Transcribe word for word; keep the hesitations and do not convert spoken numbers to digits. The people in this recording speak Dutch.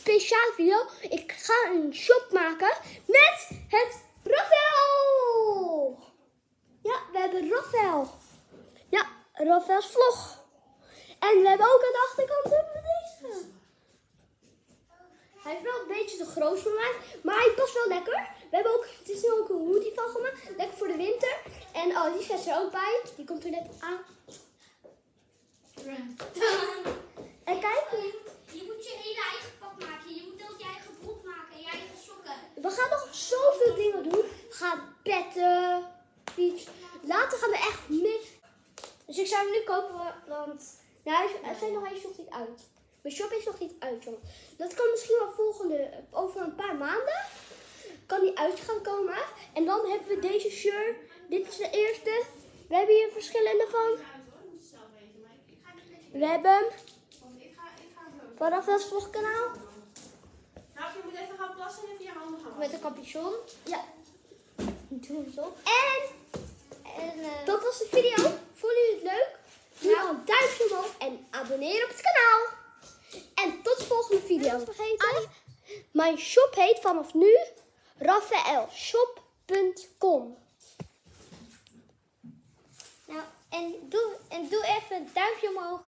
speciale video. Ik ga een shop maken met het Rafael. Ja, we hebben Rafael. Ja, Rafael's vlog. En we hebben ook aan de achterkant hebben we deze. Hij is wel een beetje te groot voor mij, maar hij past wel lekker. We hebben ook, het is nu ook een hoodie van gemaakt, lekker voor de winter. En oh, die staat er ook bij, die komt er net aan. En kijk. Je moet je hele eigen pak maken, je moet ook je eigen broek maken, je eigen sokken. We gaan nog zoveel dingen doen. We gaan petten, fiets. Later gaan we echt mis. Dus ik zou hem nu kopen, want nou, hij zijn nog, hij is nog niet uit. Mijn shop is nog niet uit, jongen. Dat kan misschien wel volgende, over een paar maanden, kan die uit gaan komen. En dan hebben we deze shirt. Dit is de eerste. We hebben hier verschillende van. We hebben vanaf het vlogkanaal. Nou, je moet even gaan plassen en even je handen gaan Met een capuchon. Ja. Doe het op. En, en uh, dat was de video. Vonden jullie het leuk? Doe dan een duimpje omhoog en abonneer op het kanaal. En tot de volgende video. Niet vergeten. Mijn shop heet vanaf nu rafael shop punt com. Nou, en doe, en doe even een duimpje omhoog.